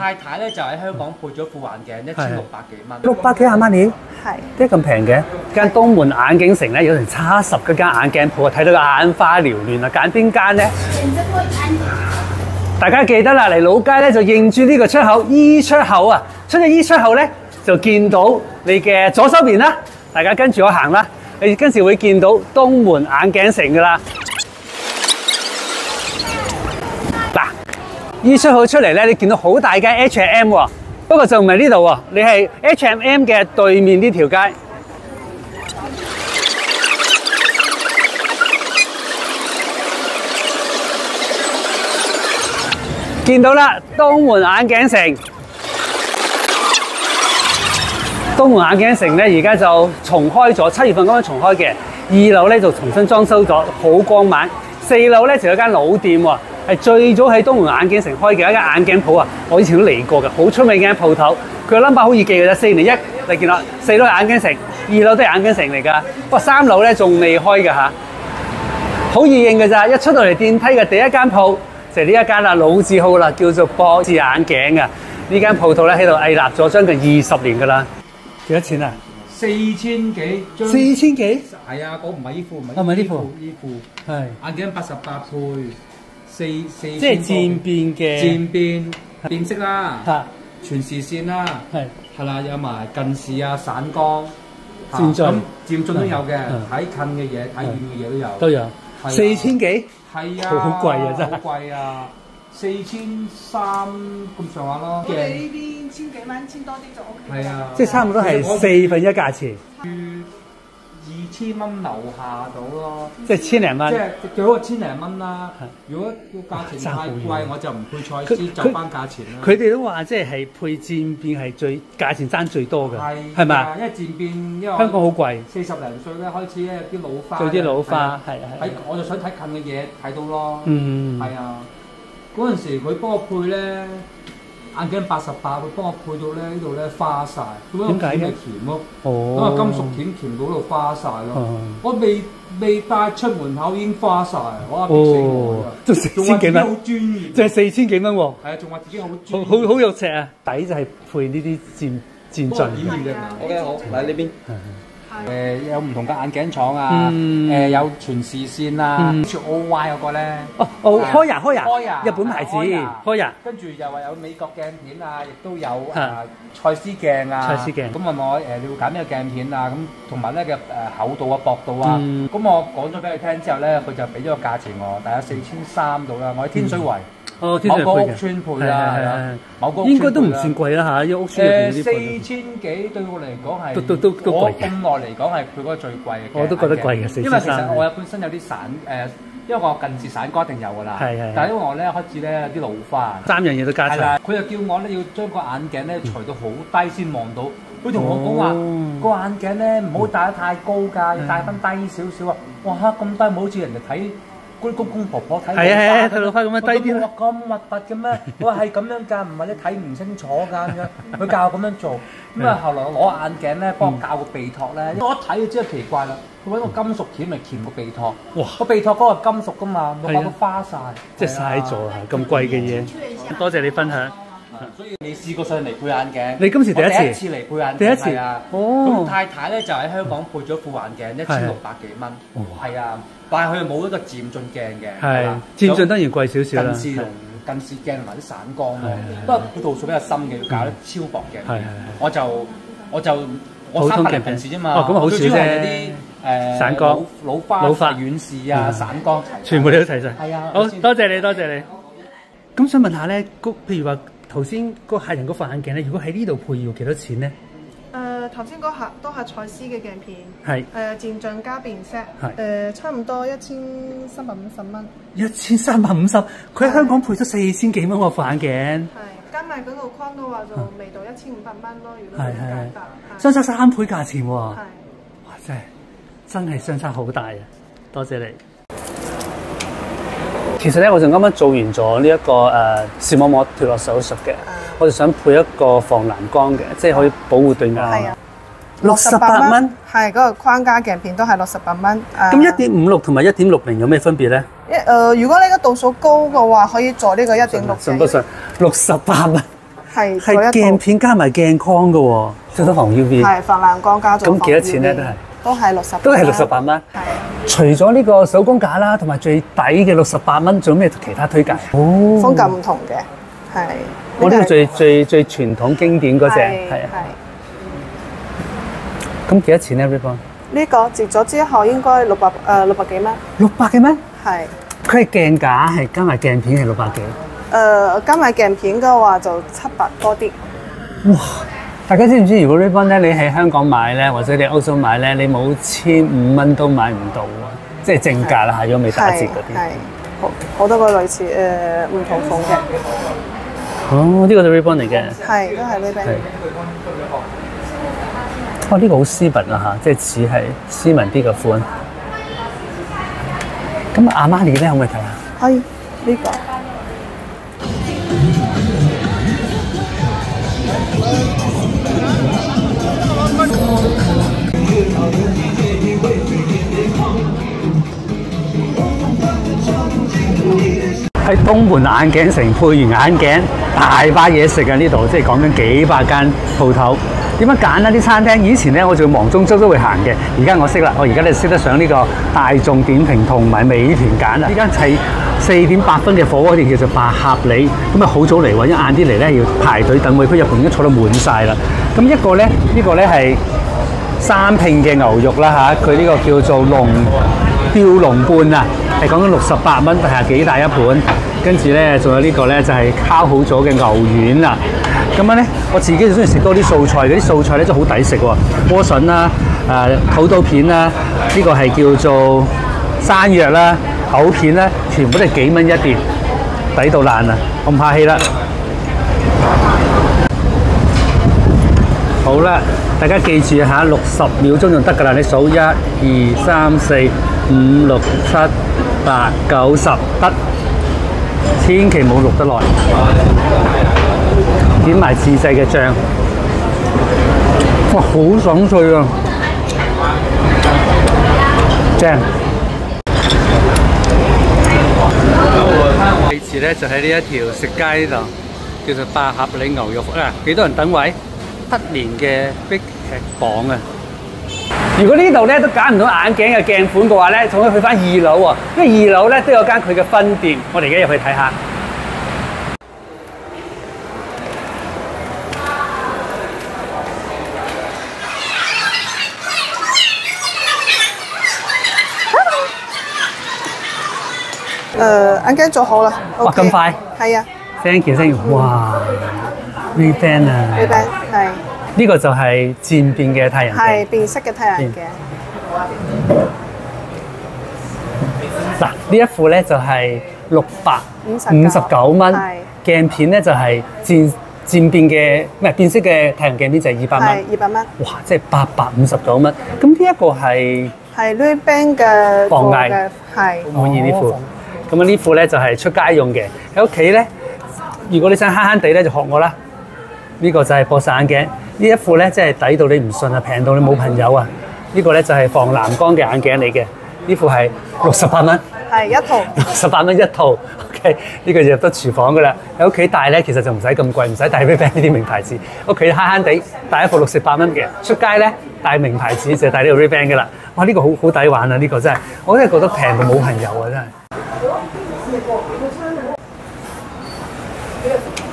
太太咧就喺香港配咗副眼鏡，1600幾蚊。 600幾廿蚊年？ 係。 點解咁平嘅？間東門眼鏡城咧有成70嗰間眼鏡鋪，睇到個眼花繚亂啊！揀邊間咧？大家記得啦，嚟老街咧就認住呢個出口 E 出口啊！出咗 E 出口咧就見到你嘅左手邊啦。大家跟住我行啦，你跟住會見到東門眼鏡城噶啦。嗱 ，E 出口出嚟咧，你見到好大間 H&M 喎，不過就唔係呢度喎，你係 H&M 嘅對面呢條街。見到啦，東門眼鏡城。東門眼鏡城咧，而家就重開咗，7月份剛剛重開嘅。2樓咧就重新裝修咗，好光猛。4樓咧就有間老店喎，係最早喺東門眼鏡城開嘅一間眼鏡鋪啊！我以前都嚟過嘅，好出名嘅鋪頭。佢個 number 好易記嘅啫，401。你見啦，4樓係眼鏡城，2樓都係眼鏡城嚟㗎。不過3樓咧仲未開㗎嚇，好易認㗎咋！一出到嚟電梯嘅第一間鋪就係呢一間啦，老字號啦，叫做博智眼鏡啊！呢間鋪頭咧喺度屹立咗將近20年㗎啦。幾多錢啊？4000幾，4000幾？ 係啊，嗰唔係衣褲， 唔係衣褲，係眼鏡88配，4即係漸變嘅漸變色啦， 嚇， 全視線啦，係啦，有埋近視啊、散光， 漸進， 咁漸進都有嘅，睇近嘅嘢、睇遠嘅嘢都有， 都有，4000幾？ 係啊， 好貴啊，真係好貴啊！4300咁上下咯。 我哋呢邊千幾蚊，千多啲就 OK。 係啊， 即係差唔多係1/4價錢。 2000蚊樓下到咯， 即係千零蚊。 即係最好千零蚊啦。如果個價錢太貴，我就唔配賽斯，就翻價錢啦。 佢哋都話即係配漸變係最價錢爭最多嘅，係咪？ 因為漸變，因為香港好貴。 40零歲咧開始咧有啲老花。 有啲老花，係係。 睇我就想睇近嘅嘢睇到咯。 嗯。 係啊，嗰陣時佢幫我配咧。眼鏡88，佢幫我配到咧呢度咧花晒，點解嘅？鉗咯，咁啊金屬鉗到度花晒咯。我未帶出門口已經花晒，哇！激死我啊！仲話自己好專業， 就係4000幾蚊喎。 係啊，仲話自己好專業， 好肉赤啊！底就係配呢啲漸進。 OK， 好嚟呢邊。有唔同嘅眼鏡廠啊，有全視線啊，好似 OY 嗰個咧， Hoya，日本牌子 Hoya， 跟住又話有美國鏡片啊，亦都有蔡司鏡啊，咁問我你會揀咩鏡片啊？咁同埋咧嘅厚度啊、薄度啊，咁我講咗俾佢聽之後咧，佢就俾咗個價錢我，大概4300到啦，我喺天水圍。某個屋村配啦，某個應該都唔算貴啦嚇，因為屋村入邊啲 4000幾對我嚟講係都貴嘅。 我咁耐嚟講係佢嗰個最貴嘅。 我都覺得貴嘅，4300。 因為其實我本身有啲散因為我近視散光一定有㗎啦。係。但係因為我咧開始咧有啲老花。3樣嘢都加齊。係啦，佢就叫我咧要將個眼鏡咧除到好低先望到。佢同我講話個眼鏡咧唔好戴得太高㗎，要戴翻低少少啊！哇嚇咁低，唔好似人哋睇。嗰啲公公婆婆睇睇老花咁樣低啲啦。 咁核突嘅咩？我話係咁樣㗎，唔係你睇唔清楚㗎咁樣。佢教我咁樣做，咁啊後來我攞眼鏡咧，幫我校個鼻托咧。我一睇就知道奇怪啦，佢揾個金屬鉗嚟鉗個鼻托。哇！個鼻托嗰個金屬㗎嘛，我把佢花晒。 即係嘥咗啊！咁貴嘅嘢。多謝你分享。 所以你試過上嚟配眼鏡？ 你今次第一次？ 第一次嚟配眼鏡。 第一次啊！ 哦。 咁太太咧就喺香港配咗副眼鏡，1600幾蚊。係啊。但係佢冇一個漸進鏡嘅， 係漸進當然貴少少啦。 近視鏡同埋啲散光咯，不過佢度數比較深嘅，要搞得超薄鏡。我300零近視啫嘛。哦，咁好少啫。啲散光、老花、遠視啊、散光， 全部你都睇晒。 係啊。 好多謝你，多謝你。咁想問下咧，譬如話頭先個客人嗰副眼鏡咧，如果喺呢度配要幾多錢咧？ 頭先嗰客都係蔡司嘅鏡片， 係漸進加變色，差唔多1350蚊。 1350，佢喺香港配咗4000幾蚊喎副眼鏡。 係加埋嗰個框嘅話，就未到1500蚊咯。如果咁簡單， 相差3倍價錢喎。係，哇真係相差好大啊！多謝你。其實咧，我就啱啱做完咗呢一個視網膜脫落手術嘅，我就想配一個防藍光嘅，即係可以保護對眼。係啊，68蚊。 係嗰個框加鏡片都係68蚊。 咁1.56同埋1.60有咩分別咧？ 如果你個度數高嘅話，可以做呢個1.6。 信不信？68蚊。 係鏡片加埋鏡框嘅喎，做到防 UV。 係防藍光加咗。 咁幾多錢咧？都係 68。 都係68蚊。 係。 除咗呢個手工架啦，同埋最抵嘅68蚊，仲有咩其他推介？哦， 風格唔同嘅，係。 我呢個最傳統經典嗰隻，係啊。咁幾多錢咧 ？Ribbon？ 呢個折咗之後應該600幾蚊。 600幾蚊？ 係。 佢係鏡架係加埋鏡片係600幾。 加埋鏡片嘅話就700多啲。 哇！大家知唔知如果 Ribbon 咧，你喺香港買咧，或者你歐洲買咧，你冇1500蚊都買唔到喎，即係正價啦，如果未打折嗰啲。 係。好多個類似唔同款嘅。 哦，呢個就 Ribbon 嚟嘅。 係，都係 Ribbon。 哇！呢個好斯文啊嚇，即係似係斯文啲嘅款。咁阿瑪尼咧可唔可以睇下？ 可以，呢個。 喺東門眼鏡城配完眼鏡，大把嘢食啊！呢度即係講緊幾百間鋪頭。點樣揀啊？啲餐廳以前咧，我仲忙中週都會行嘅。而家我識啦，我而家咧識得上呢個大眾點評同埋美團揀啦。呢間係4點8分嘅火鍋店，叫做百合里。咁啊，好早嚟喎，一晏啲嚟咧要排隊等位。佢入邊已經坐到滿晒啦。咁一個咧，呢個咧係3拼嘅牛肉啦嚇，佢呢個叫做吊龍半啊，係講緊68蚊，係幾大一盤。跟住咧，仲有呢個咧就係烤好咗嘅牛丸啊。咁樣咧，我自己就中意食多啲素菜，嗰啲素菜咧真係好抵食喎。萵筍啦、土豆片啦，呢個係叫做山藥啦、藕片啦，全部都係幾蚊一碟，抵到爛啊！我唔客氣啦。好啦，大家記住下60秒鐘就得㗎啦。你數1、2、3、4、5、6、7、8、9、10得，千祈唔好錄得耐。點埋自製嘅醬，哇，好爽脆啊！正。位置咧就喺呢一條食街度，叫做百合里牛肉啊！幾多人等位？7年嘅逼劇榜啊！如果呢度咧都揀唔到眼鏡嘅鏡款嘅話咧，仲可以去翻2樓喎，因為2樓咧都有間佢嘅分店，我哋而家入去睇下。 眼鏡做好啦。 哇，咁快？ 係啊。 Thank you。哇 ，Ray-Ban 啊。 Ray-Ban 係。 呢個就係漸變嘅太陽鏡。係變色嘅太陽鏡。 嗱，呢一副咧就係659蚊。係。鏡片咧就係漸變嘅，唔係變色嘅太陽鏡片就係200蚊。係200蚊。哇，即係859蚊。咁呢一個係 Ray-Ban 嘅防偽。 係。 好滿意呢副。咁啊呢副咧就係出街用嘅，喺屋企咧，如果你想慳慳地咧，就學我啦。呢個就係博曬眼鏡，呢一副咧真係抵到你唔信啊，平到你冇朋友啊！呢個咧就係防藍光嘅眼鏡嚟嘅，呢副係68蚊， 係一套 ，68蚊一套。OK， 呢個就入得廚房噶啦。喺屋企戴咧，其實就唔使咁貴，唔使戴 Ray-Ban 呢啲名牌子。屋企慳慳地戴一副68蚊嘅，出街咧戴名牌子就戴呢個 Ray-Ban 噶啦。哇！呢個好抵玩啊！呢個真係，我真係覺得平到冇朋友啊！真係。